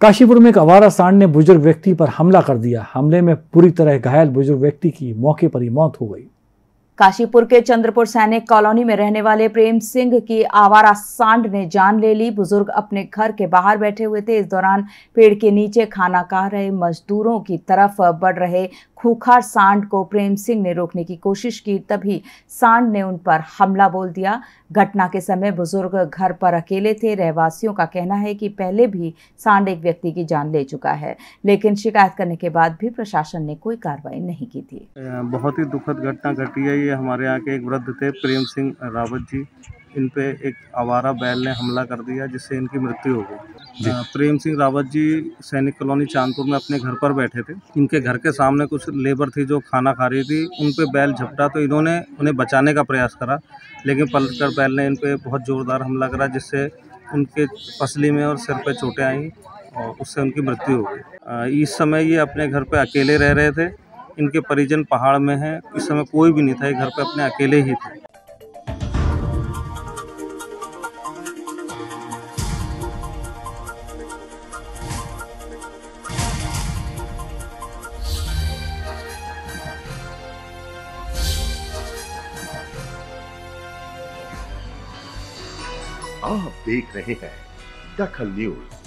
काशीपुर में एक आवारा सांड ने बुजुर्ग व्यक्ति पर हमला कर दिया। हमले में बुरी तरह घायल बुजुर्ग व्यक्ति की मौके पर ही मौत हो गई। काशीपुर के चंद्रपुर सैनिक कॉलोनी में रहने वाले प्रेम सिंह की आवारा सांड ने जान ले ली। बुजुर्ग अपने घर के बाहर बैठे हुए थे। इस दौरान पेड़ के नीचे खाना खा रहे मजदूरों की तरफ बढ़ रहे खूंखार सांड को प्रेम सिंह ने रोकने की कोशिश की, तभी सांड ने उन पर हमला बोल दिया। घटना के समय बुजुर्ग घर पर अकेले थे। रहवासियों का कहना है कि पहले भी सांड एक व्यक्ति की जान ले चुका है, लेकिन शिकायत करने के बाद भी प्रशासन ने कोई कार्रवाई नहीं की थी। बहुत ही दुखद घटना घटी है। ये हमारे यहाँ के एक वृद्ध थे, प्रेम सिंह रावत जी। इन पे एक आवारा बैल ने हमला कर दिया, जिससे इनकी मृत्यु हो गई। प्रेम सिंह रावत जी सैनिक कॉलोनी चांदपुर में अपने घर पर बैठे थे। इनके घर के सामने कुछ लेबर थी जो खाना खा रही थी। उन पे बैल झपटा तो इन्होंने उन्हें बचाने का प्रयास करा, लेकिन पलटकर बैल ने इन पे बहुत ज़ोरदार हमला करा, जिससे उनके पसली में और सिर पे चोटें आईं और उससे उनकी मृत्यु हो गई। इस समय ये अपने घर पे अकेले रह रहे थे। इनके परिजन पहाड़ में हैं। इस समय कोई भी नहीं था, ये घर पे अपने अकेले ही थे। आप देख रहे हैं दखल न्यूज।